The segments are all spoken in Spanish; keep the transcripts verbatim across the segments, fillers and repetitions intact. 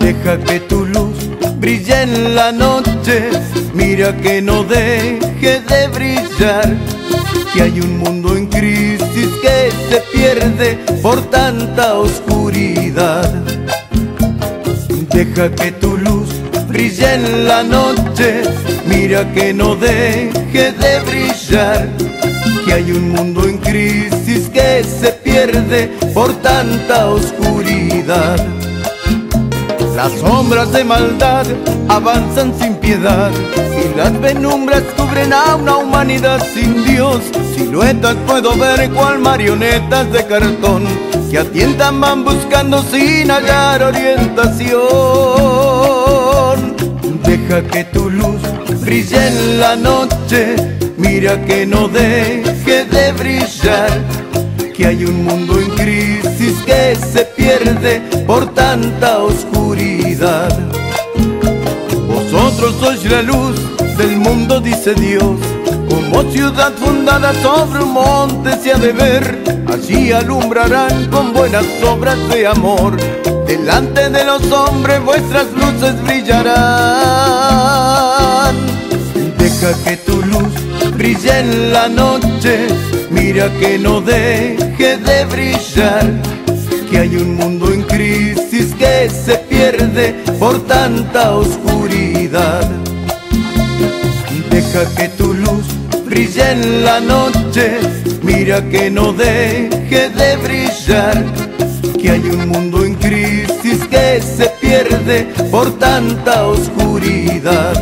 Deja que tu luz brille en la noche, mira que no deje de brillar, que hay un mundo en crisis que se pierde por tanta oscuridad. Deja que tu luz brille en la noche, mira que no deje de brillar, que hay un mundo en crisis que se pierde por tanta oscuridad. Las sombras de maldad avanzan sin piedad y las penumbras cubren a una humanidad sin Dios. Siluetas puedo ver cual marionetas de cartón que a tientan van buscando sin hallar orientación. Deja que tu luz brille en la noche, mira que no deje de brillar, que hay un mundo en crisis que se pierde por tanta oscuridad. Vosotros sois la luz del mundo, dice Dios, como ciudad fundada sobre un monte se ha de ver. Allí alumbrarán con buenas obras de amor, delante de los hombres vuestras luces brillarán. Deja que tu luz brille en la noche, mira que no deje de brillar, que hay un mundo en crisis que se pierde por tanta oscuridad. Deja que tu luz brille en la noche, mira que no deje de brillar, que hay un mundo en crisis que se pierde por tanta oscuridad.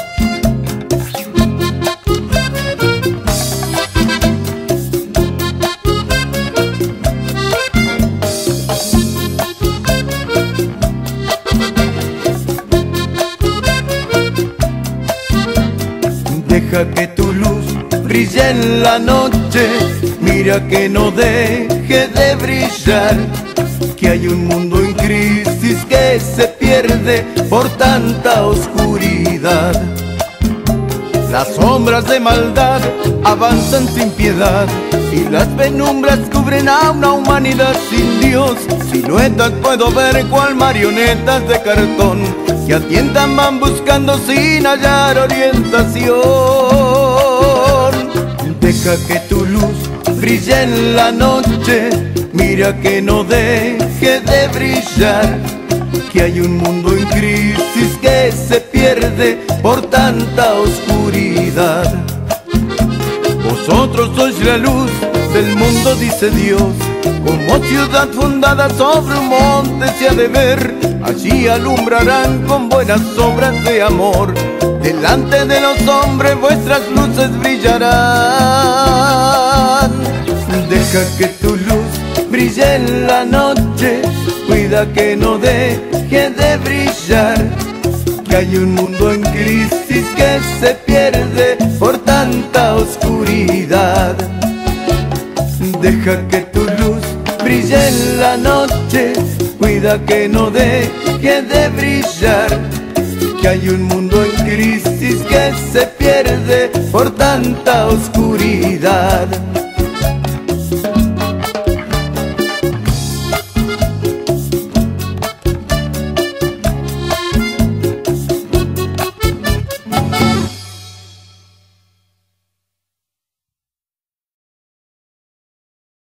Deja que tu luz brille en la noche, mira que no deje de brillar, que hay un mundo en crisis que se pierde por tanta oscuridad. Las sombras de maldad avanzan sin piedad y las penumbras cubren a una humanidad sin Dios. Siluetas puedo ver cual marionetas de cartón que a tientan van buscando sin hallar orientación. Deja que tu luz brille en la noche, mira que no deje de brillar, que hay un mundo en crisis que se pierde por tanta oscuridad. Vosotros sois la luz del mundo, dice Dios, como ciudad fundada sobre un monte se ha de ver. Allí alumbrarán con buenas obras de amor, delante de los hombres vuestras luces brillarán. Deja que tu luz brille en la noche, cuida que no deje de brillar, que hay un mundo en crisis que se pierde por tanta oscuridad. Deja que tu luz brille en la noche, cuida que no deje de brillar, que hay un mundo en crisis que se pierde por tanta oscuridad.